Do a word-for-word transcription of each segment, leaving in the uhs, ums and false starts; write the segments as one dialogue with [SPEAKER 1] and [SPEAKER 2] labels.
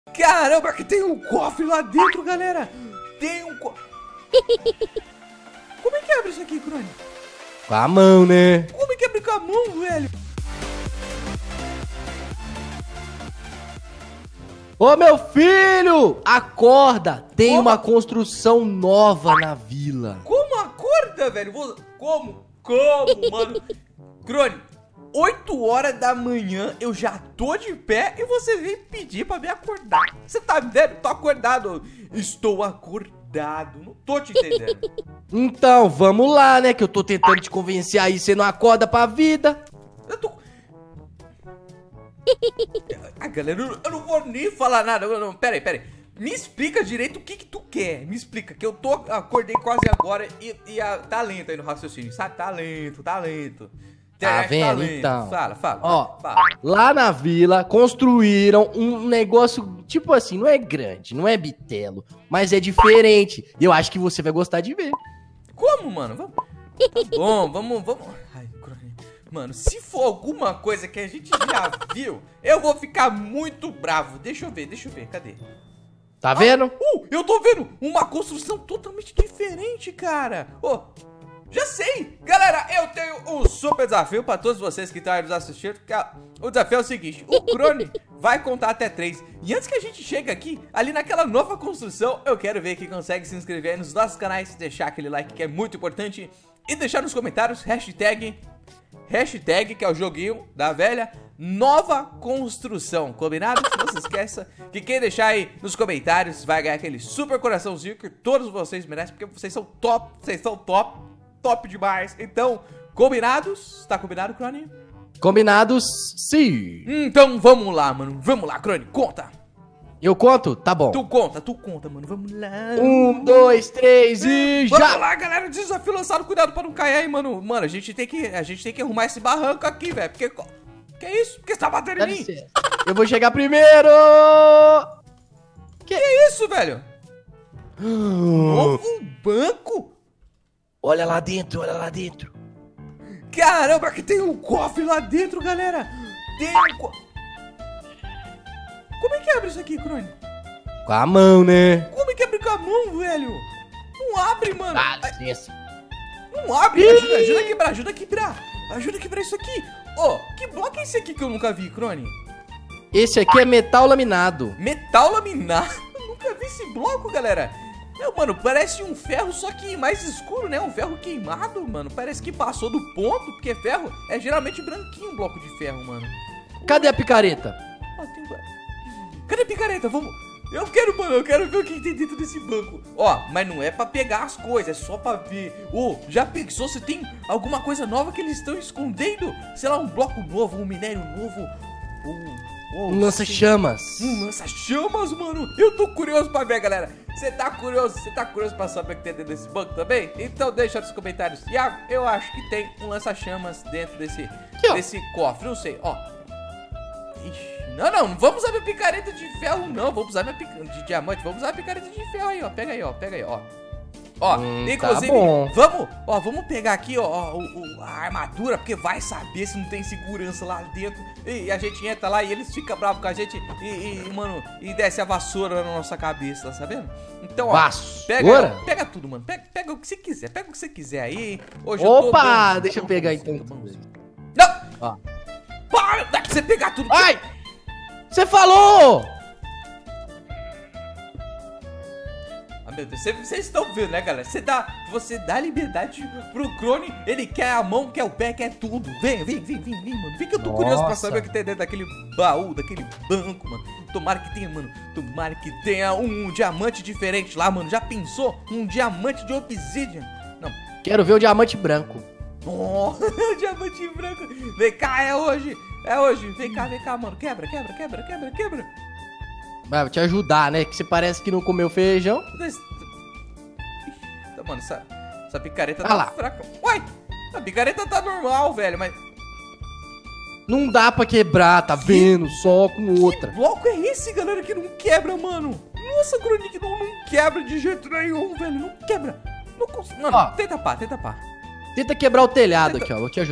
[SPEAKER 1] Caramba, que tem um cofre lá dentro, galera. Tem um cofre. Como é que abre isso aqui, Crone?
[SPEAKER 2] Com a mão, né?
[SPEAKER 1] Como é que abre com a mão, velho?
[SPEAKER 2] Ô, meu filho, acorda. Tem
[SPEAKER 1] Como?
[SPEAKER 2] uma construção nova na vila.
[SPEAKER 1] Como acorda, velho? Vou- Como? Como, mano? Crone, oito horas da manhã eu já tô de pé e você vem pedir pra me acordar. Você tá me vendo? Tô acordado. Estou acordado. Não tô te entendendo.
[SPEAKER 2] Então, vamos lá, né? Que eu tô tentando te convencer aí, você não acorda pra vida.
[SPEAKER 1] Eu tô... Ah, galera, eu, eu não vou nem falar nada. Não, não, pera aí, pera aí. Me explica direito o que que tu quer. Me explica, que eu tô... Acordei quase agora e, e a, tá lento aí no raciocínio, sabe? Tá lento, tá lento.
[SPEAKER 2] Tá
[SPEAKER 1] Internet
[SPEAKER 2] vendo,
[SPEAKER 1] lento.
[SPEAKER 2] então?
[SPEAKER 1] Fala, fala.
[SPEAKER 2] Ó,
[SPEAKER 1] fala.
[SPEAKER 2] lá na vila construíram um negócio, tipo assim, não é grande, não é bitelo, mas é diferente. E eu acho que você vai gostar de ver.
[SPEAKER 1] Como, mano? Vamos... Tá bom, vamos, vamos... Ai, Crone. Mano, se for alguma coisa que a gente já viu, eu vou ficar muito bravo. Deixa eu ver, deixa eu ver, cadê?
[SPEAKER 2] Tá vendo?
[SPEAKER 1] Uh, eu tô vendo uma construção totalmente diferente, cara. Ô, já sei. Galera, eu tenho um super desafio pra todos vocês que estão aí nos assistindo. Que a- o desafio é o seguinte, o Crone vai contar até três. E antes que a gente chegue aqui, ali naquela nova construção, eu quero ver quem consegue se inscrever aí nos nossos canais, deixar aquele like que é muito importante e deixar nos comentários hashtag, hashtag, que é o joguinho da velha, nova construção, combinado? Não se esqueça que quem deixar aí nos comentários vai ganhar aquele super coraçãozinho que todos vocês merecem, porque vocês são top, vocês são top, top demais. Então, combinados? Tá combinado, Crone?
[SPEAKER 2] Combinados, sim.
[SPEAKER 1] Então vamos lá, mano, vamos lá, Crone, conta.
[SPEAKER 2] Eu conto? Tá bom.
[SPEAKER 1] Tu conta, tu conta, mano, vamos lá.
[SPEAKER 2] Um, dois, três e
[SPEAKER 1] Vamos
[SPEAKER 2] já!
[SPEAKER 1] lá, galera, desafio lançado, cuidado pra não cair aí, mano. Mano, a gente tem que, a gente tem que arrumar esse barranco aqui, velho, porque... Que isso? Por que você tá batendo
[SPEAKER 2] Dá
[SPEAKER 1] em mim?
[SPEAKER 2] licença. Eu vou chegar primeiro!
[SPEAKER 1] Que isso, velho? Novo banco?
[SPEAKER 2] Olha lá dentro, olha lá dentro.
[SPEAKER 1] Caramba, que tem um cofre lá dentro, galera. Tem um co... Como é que abre isso aqui, Crone?
[SPEAKER 2] Com a mão, né?
[SPEAKER 1] Como é que abre com a mão, velho? Não abre, mano.
[SPEAKER 2] Dá
[SPEAKER 1] Ai,
[SPEAKER 2] licença.
[SPEAKER 1] não abre. Ajuda, ajuda a quebrar, ajuda a quebrar. Ajuda a quebrar isso aqui. Ô, oh, que bloco é esse aqui que eu nunca vi, Crone?
[SPEAKER 2] Esse aqui é metal laminado.
[SPEAKER 1] Metal laminado? Eu nunca vi esse bloco, galera. Não, mano, parece um ferro, só que mais escuro, né? Um ferro queimado, mano. Parece que passou do ponto, porque ferro é geralmente branquinho um bloco de ferro, mano.
[SPEAKER 2] Cadê a picareta?
[SPEAKER 1] Ó, tem... Cadê a picareta? Vamos... Eu quero, mano, eu quero ver o que tem dentro desse banco. Ó, mas não é pra pegar as coisas, é só pra ver. Ô, já pensou se tem alguma coisa nova que eles estão escondendo? Sei lá, um bloco novo, um minério novo. Ou, ou,
[SPEAKER 2] Um lança-chamas.
[SPEAKER 1] Um lança-chamas, mano. Eu tô curioso pra ver, galera. Você tá curioso? Você tá curioso pra saber o que tem dentro desse banco também? Então deixa nos comentários. Iago, eu acho que tem um lança-chamas dentro desse,
[SPEAKER 2] Aqui, ó.
[SPEAKER 1] desse cofre. Não sei, ó. Ixi, não, não, não vamos usar minha picareta de ferro, não. Vamos usar minha picareta de diamante. Vamos usar a picareta de ferro aí, ó. Pega aí, ó. Pega aí, ó. Ó,
[SPEAKER 2] Hum,
[SPEAKER 1] inclusive,
[SPEAKER 2] tá bom.
[SPEAKER 1] vamos, ó, vamos pegar aqui, ó, ó, o- o- a armadura, porque vai saber se não tem segurança lá dentro. E a gente entra lá e eles ficam bravos com a gente e, e, mano, e desce a vassoura na nossa cabeça, tá sabendo? Então, ó,
[SPEAKER 2] Vassoura?
[SPEAKER 1] pega, pega tudo, mano. Pega, pega o que você quiser, pega o que você quiser aí. Hoje eu tô
[SPEAKER 2] Opa,
[SPEAKER 1] bonzinho,
[SPEAKER 2] deixa eu
[SPEAKER 1] tô
[SPEAKER 2] pegar
[SPEAKER 1] bonzinho,
[SPEAKER 2] então.
[SPEAKER 1] tô bonzinho. Não!
[SPEAKER 2] Ó.
[SPEAKER 1] Para! Dá pra você pegar tudo.
[SPEAKER 2] Ai! Você falou!
[SPEAKER 1] Ah, meu Deus, vocês estão vendo, né, galera? Você dá, você dá liberdade pro Crone, ele quer a mão, quer o pé, quer tudo. Vem, vem, vem, vem, vem, mano. Vem que eu tô curioso pra
[SPEAKER 2] Nossa.
[SPEAKER 1] saber o que tem dentro daquele baú, daquele banco, mano. Tomara que tenha, mano. Tomara que tenha um diamante diferente lá, mano. Já pensou? Um diamante de obsidian? Não.
[SPEAKER 2] Quero ver o diamante branco.
[SPEAKER 1] Oh, diamante branco. Vem cá, é hoje. É hoje. Vem cá, vem cá, mano. Quebra, quebra, quebra, quebra, quebra.
[SPEAKER 2] Vai, vou te ajudar, né? Que você parece que não comeu feijão.
[SPEAKER 1] Ixi, tá, mano, essa, essa picareta
[SPEAKER 2] Ah
[SPEAKER 1] tá
[SPEAKER 2] lá.
[SPEAKER 1] fraca. Uai, a picareta tá normal, velho, mas...
[SPEAKER 2] Não dá pra quebrar, tá vendo? Só com outra.
[SPEAKER 1] Que bloco é esse, galera, que não quebra, mano? Nossa, Cronic, não, não quebra de jeito nenhum, velho. Não quebra. Não consigo. Mano,
[SPEAKER 2] Ó.
[SPEAKER 1] tenta pá, tenta pá.
[SPEAKER 2] Tenta quebrar o telhado
[SPEAKER 1] Tenta-
[SPEAKER 2] aqui, ó. Vou te ajudar, ó.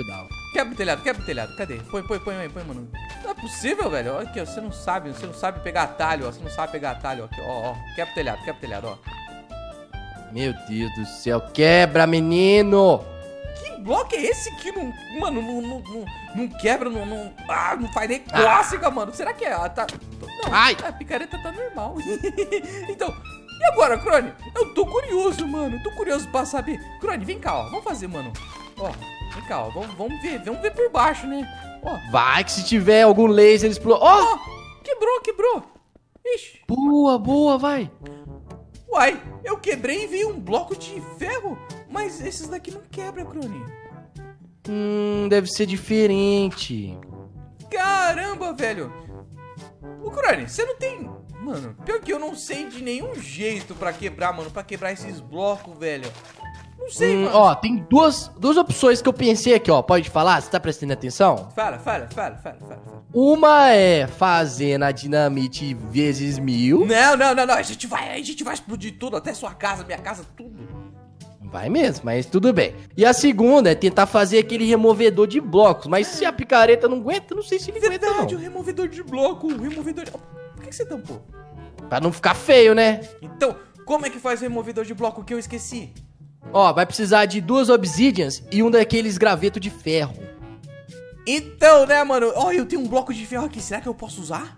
[SPEAKER 1] Quebra o telhado, quebra o telhado. Cadê? Põe, põe, põe aí, põe, mano. Não é possível, velho. Olha aqui, ó. Você não sabe, você não sabe pegar atalho, ó. Você não sabe pegar atalho, ó. Aqui, ó, ó. Quebra o telhado, quebra o telhado, ó.
[SPEAKER 2] Meu Deus do céu. Quebra, menino.
[SPEAKER 1] Que bloco é esse que não... Mano, não, não, não, não quebra, não, não... Ah, não faz nem clássica, ah. mano. Será que é... Ah, tá... Não,
[SPEAKER 2] Ai.
[SPEAKER 1] a picareta tá normal. Então... E agora, Crone? Eu tô curioso, mano. Tô curioso pra saber. Crone, vem cá, ó. Vamos fazer, mano. Ó, vem cá, ó. Vamos, vamos ver. Vamos ver por baixo, né? Ó.
[SPEAKER 2] Vai que se tiver algum laser explode. Ó!
[SPEAKER 1] Oh! Quebrou, quebrou. Ixi.
[SPEAKER 2] Boa, boa, vai.
[SPEAKER 1] Uai, eu quebrei e veio um bloco de ferro. Mas esses daqui não quebram, Crone.
[SPEAKER 2] Hum, deve ser diferente.
[SPEAKER 1] Caramba, velho. Ô, Crone, você não tem... Mano, pior que eu não sei de nenhum jeito pra quebrar, mano. Pra quebrar esses blocos, velho. Não sei,
[SPEAKER 2] hum,
[SPEAKER 1] mano.
[SPEAKER 2] Ó, tem duas, duas opções que eu pensei aqui, ó. Pode falar? Você tá prestando atenção?
[SPEAKER 1] Fala, fala, fala, fala, fala.
[SPEAKER 2] Uma é fazendo a dinamite vezes mil.
[SPEAKER 1] Não, não, não, não. A gente vai, a gente vai explodir tudo. Até sua casa, minha casa, tudo.
[SPEAKER 2] Vai mesmo, mas tudo bem. E a segunda é tentar fazer aquele removedor de blocos. Mas se a picareta não aguenta, não sei se ele aguenta, não.
[SPEAKER 1] Verdade, o removedor de bloco. O removedor de... Por que você tampou?
[SPEAKER 2] Pra não ficar feio, né?
[SPEAKER 1] Então, como é que faz o removedor de bloco que eu esqueci?
[SPEAKER 2] Ó, vai precisar de duas obsidians e um daqueles gravetos de ferro.
[SPEAKER 1] Então, né, mano? Ó, eu tenho um bloco de ferro aqui. Será que eu posso usar?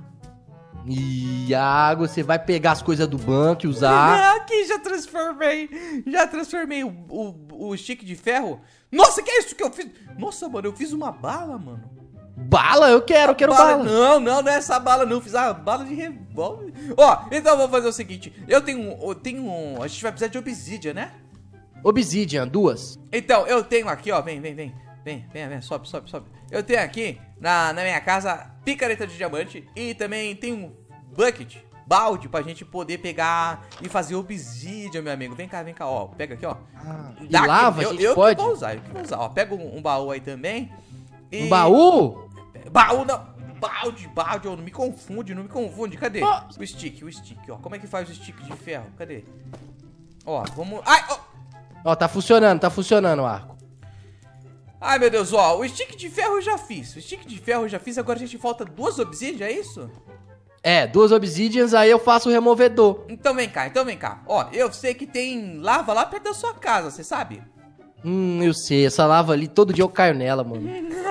[SPEAKER 2] Iago, você vai pegar as coisas do banco e usar.
[SPEAKER 1] Aqui, já transformei. Já transformei o, o, o stick de ferro. Nossa, que é isso que eu fiz? Nossa, mano, eu fiz uma bala, mano.
[SPEAKER 2] Bala? Eu quero, eu quero
[SPEAKER 1] bala.
[SPEAKER 2] bala.
[SPEAKER 1] Não, não, não é essa bala, não. Eu fiz a bala de revólver. Ó, então eu vou fazer o seguinte. Eu tenho um, eu tenho um... A gente vai precisar de obsidian, né?
[SPEAKER 2] Obsidian, duas.
[SPEAKER 1] Então, eu tenho aqui, ó. Vem, vem, vem. Vem, vem, vem. Sobe, sobe, sobe. Eu tenho aqui, na, na minha casa, picareta de diamante. E também tem um bucket, balde, pra gente poder pegar e fazer obsidian, meu amigo. Vem cá, vem cá, ó. Pega aqui, ó.
[SPEAKER 2] Ah, e
[SPEAKER 1] Dá
[SPEAKER 2] lava,
[SPEAKER 1] aqui.
[SPEAKER 2] a
[SPEAKER 1] Eu,
[SPEAKER 2] gente
[SPEAKER 1] eu
[SPEAKER 2] pode?
[SPEAKER 1] que vou usar, eu que vou usar. Ó, pega um, um baú aí também. E...
[SPEAKER 2] Um baú?
[SPEAKER 1] Baú não. Balde, balde, ó, não me confunde, não me confunde. Cadê?
[SPEAKER 2] Oh.
[SPEAKER 1] O stick, o stick, ó. Como é que faz o stick de ferro? Cadê? Ó, vamos... Ai, ó.
[SPEAKER 2] Ó, tá funcionando, tá funcionando o arco.
[SPEAKER 1] Ai, meu Deus, ó. O stick de ferro eu já fiz. O stick de ferro eu já fiz. Agora a gente falta duas obsidian, é isso?
[SPEAKER 2] É, duas obsidians, aí eu faço o removedor.
[SPEAKER 1] Então vem cá, então vem cá. Ó, eu sei que tem lava lá perto da sua casa, você sabe?
[SPEAKER 2] Hum, eu sei. Essa lava ali, todo dia eu caio nela, mano.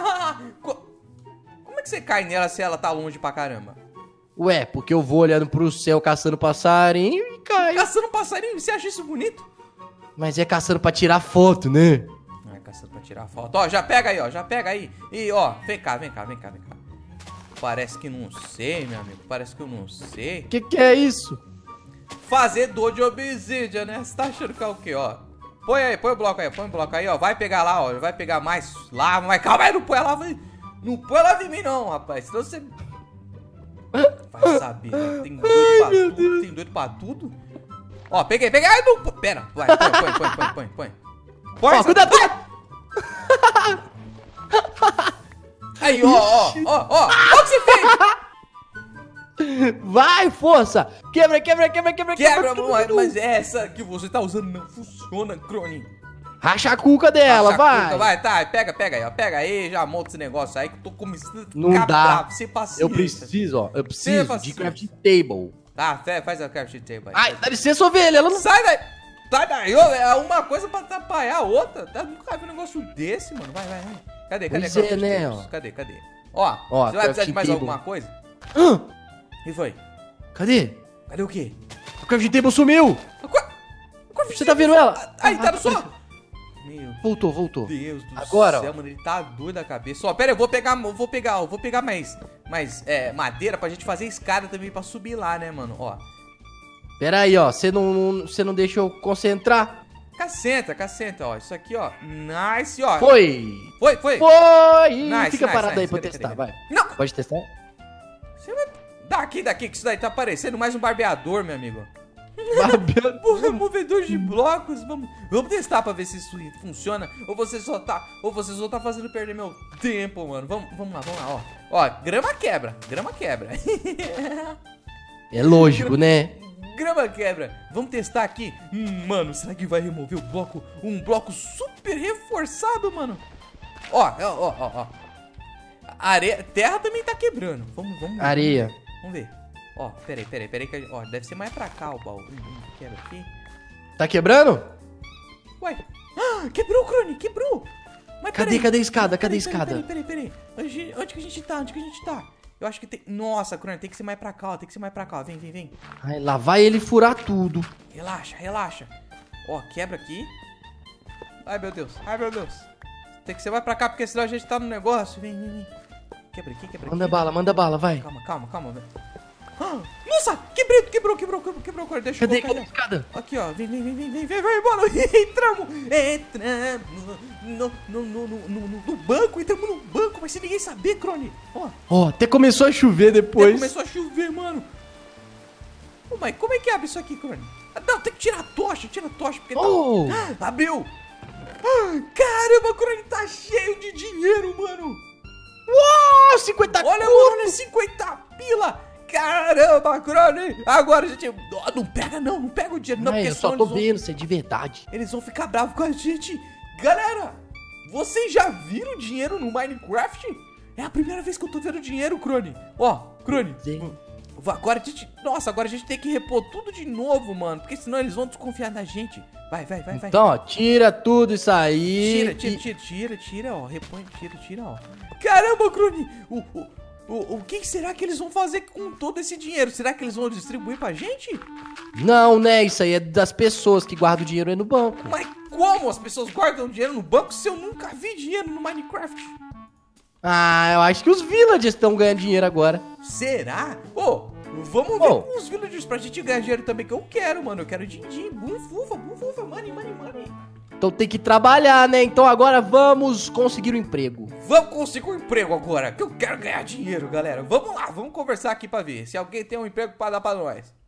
[SPEAKER 1] Como é que você cai nela se ela tá longe pra caramba?
[SPEAKER 2] Ué, porque eu vou olhando pro céu caçando passarinho e caio.
[SPEAKER 1] Caçando passarinho? Você acha isso bonito?
[SPEAKER 2] Mas é caçando pra tirar foto, né?
[SPEAKER 1] Não é caçando pra tirar foto. Ó, já pega aí, ó, já pega aí. E, ó, vem cá, vem cá, vem cá, vem cá. Parece que não sei, meu amigo. Parece que eu não sei.
[SPEAKER 2] Que que é isso?
[SPEAKER 1] Fazedor de obsidian, né? Você tá achando que é o quê, ó? Põe aí, põe o bloco aí, põe o bloco aí, ó. Vai pegar lá, ó. Vai pegar mais lava, mas calma aí, não põe a lava aí. Não põe lava em mim, não, rapaz. Senão você... Vai saber, né? Tem doido Ai, pra tudo, Deus. Tem doido pra tudo. Ó, peguei, peguei. Ai, não... Pera, vai, põe, põe, põe, põe, põe, põe. Põe,
[SPEAKER 2] ó, cuidado!
[SPEAKER 1] Aí, ó, ó, ó, ó. Ó o que você fez?
[SPEAKER 2] Vai, força! Quebra, quebra, quebra, quebra,
[SPEAKER 1] quebra. Quebra, mas, mas essa que você tá usando não funciona, Crone.
[SPEAKER 2] Racha a cuca dela,
[SPEAKER 1] Racha
[SPEAKER 2] vai!
[SPEAKER 1] Cuca, vai, tá, pega, pega aí, ó. Pega aí, já monta esse negócio aí que eu tô começando a
[SPEAKER 2] Não dá.
[SPEAKER 1] bravo, sem paciência.
[SPEAKER 2] Eu preciso, ó. Eu preciso de crafting table.
[SPEAKER 1] Tá, faz a crafting table aí.
[SPEAKER 2] Ai, dá licença, ovelha, ela não...
[SPEAKER 1] Sai daí! Sai daí, ô, é uma coisa pra atrapalhar a outra. Tá, nunca vi um negócio desse, mano. Vai, vai, vai. Cadê, cadê?
[SPEAKER 2] Pois é, né, ó.
[SPEAKER 1] Cadê, cadê? Ó,
[SPEAKER 2] ó
[SPEAKER 1] você vai precisar de mais table. Alguma coisa?
[SPEAKER 2] Hã?
[SPEAKER 1] O que foi?
[SPEAKER 2] Cadê?
[SPEAKER 1] Cadê o quê?
[SPEAKER 2] A crafting table sumiu! Você tá vendo ela?
[SPEAKER 1] Aí, tá no sol!
[SPEAKER 2] Meu voltou, voltou.
[SPEAKER 1] Deus do
[SPEAKER 2] Agora,
[SPEAKER 1] céu, mano, ele tá doido da cabeça. Ó, pera aí, eu vou pegar, eu vou pegar, eu vou pegar mais, mais é, madeira pra gente fazer escada também pra subir lá, né, mano? Ó.
[SPEAKER 2] Pera aí, ó, você não, você não deixa eu concentrar?
[SPEAKER 1] Cacenta, cacenta, ó, isso aqui, ó, nice, ó.
[SPEAKER 2] Foi!
[SPEAKER 1] Foi, foi!
[SPEAKER 2] Foi!
[SPEAKER 1] Nice,
[SPEAKER 2] Fica
[SPEAKER 1] nice,
[SPEAKER 2] parado
[SPEAKER 1] nice.
[SPEAKER 2] aí pra eu
[SPEAKER 1] Cadê,
[SPEAKER 2] testar,
[SPEAKER 1] cadê,
[SPEAKER 2] vai.
[SPEAKER 1] Não!
[SPEAKER 2] Pode testar?
[SPEAKER 1] Você vai... Daqui, daqui, que isso daí tá parecendo mais um barbeador, meu amigo.
[SPEAKER 2] Barbeador.
[SPEAKER 1] Removedor de blocos, vamos, vamos testar pra ver se isso funciona. Ou você só tá, ou você só tá fazendo perder meu tempo, mano. Vamos, vamos lá, vamos lá, ó. Ó, grama quebra, grama quebra.
[SPEAKER 2] É lógico, né?
[SPEAKER 1] Grama quebra. Vamos testar aqui. Hum, mano, será que vai remover o bloco? Um bloco super reforçado, mano. Ó, ó, ó, ó. Areia, terra também tá quebrando. Vamos, vamos ver.
[SPEAKER 2] Areia.
[SPEAKER 1] Vamos ver. Ó, peraí, peraí, peraí. Que, ó, deve ser mais pra cá o baú. Quebra aqui.
[SPEAKER 2] Tá quebrando?
[SPEAKER 1] Ué. Ah, quebrou, Crone, quebrou. Mas
[SPEAKER 2] Cadê,
[SPEAKER 1] peraí.
[SPEAKER 2] cadê a escada? Cadê a
[SPEAKER 1] Peraí,
[SPEAKER 2] escada?
[SPEAKER 1] Peraí, peraí, peraí. Onde, onde que a gente tá? Onde que a gente tá? Eu acho que tem... Nossa, Crone, tem que ser mais pra cá, ó. Tem que ser mais pra cá, ó. Vem, vem, vem.
[SPEAKER 2] Ai, lá vai ele furar tudo.
[SPEAKER 1] Relaxa, relaxa. Ó, quebra aqui. Ai, meu Deus. Ai, meu Deus. Tem que ser mais pra cá, porque senão a gente tá no negócio. Vem, vem, vem. Quebra aqui, quebra aqui.
[SPEAKER 2] Manda bala, manda bala, vai.
[SPEAKER 1] Calma, calma, calma, velho. Ah, nossa, quebrei, quebrou, quebrou, quebrou, quebrou, quebrou. Deixa
[SPEAKER 2] Cadê,
[SPEAKER 1] eu
[SPEAKER 2] cadê a
[SPEAKER 1] colocar.
[SPEAKER 2] escada?
[SPEAKER 1] Aqui, ó. Vem, vem, vem, vem, vem, vem, vem, mano. Entramos. Entramos no, no, no, no, no, no banco. Entramos no banco, mas sem ninguém saber, Crone. Ó.
[SPEAKER 2] Ó, até começou a chover depois.
[SPEAKER 1] Até começou a chover, mano. Ô, mas como é que abre isso aqui, Crone? Ah, não, tem que tirar a tocha, tira a tocha, porque
[SPEAKER 2] Oh.
[SPEAKER 1] tá... Ah, abriu. Ah, caramba, Crone, tá cheio de dinheiro, mano.
[SPEAKER 2] Uau, cinquenta
[SPEAKER 1] Olha,
[SPEAKER 2] conto.
[SPEAKER 1] mano, é cinquenta pila. Caramba, Crone. Agora a gente... Oh, não pega não, não pega o dinheiro não,
[SPEAKER 2] Ai,
[SPEAKER 1] porque
[SPEAKER 2] eu só
[SPEAKER 1] senão
[SPEAKER 2] tô
[SPEAKER 1] eles vão...
[SPEAKER 2] vendo, isso é de verdade.
[SPEAKER 1] Eles vão ficar bravos com a gente. Galera, vocês já viram dinheiro no Minecraft? É a primeira vez que eu tô vendo dinheiro, Crone. Ó, Crone.
[SPEAKER 2] Sim.
[SPEAKER 1] Agora a gente... Nossa, agora a gente tem que repor tudo de novo, mano. Porque senão eles vão desconfiar da gente. Vai, vai, vai, vai.
[SPEAKER 2] Então, ó, tira tudo isso aí.
[SPEAKER 1] Tira, tira,
[SPEAKER 2] e-
[SPEAKER 1] tira, tira, tira, ó. Repõe, tira, tira, ó. Caramba, Crone. O, o, o, o que será que eles vão fazer com todo esse dinheiro? Será que eles vão distribuir pra gente?
[SPEAKER 2] Não, né? Isso aí é das pessoas que guardam o dinheiro aí no banco.
[SPEAKER 1] Mas como as pessoas guardam dinheiro no banco se eu nunca vi dinheiro no Minecraft?
[SPEAKER 2] Ah, eu acho que os villagers estão ganhando dinheiro agora.
[SPEAKER 1] Será? Ô, vamos ver
[SPEAKER 2] Ô.
[SPEAKER 1] com os villagers pra gente ganhar dinheiro também, que eu quero, mano. Eu quero din-din, bum-fufa, bum-fufa, money, money, money.
[SPEAKER 2] Então tem que trabalhar, né? Então agora vamos conseguir um emprego.
[SPEAKER 1] Vamos conseguir um emprego agora, que eu quero ganhar dinheiro, galera. Vamos lá, vamos conversar aqui pra ver se alguém tem um emprego pra dar pra nós.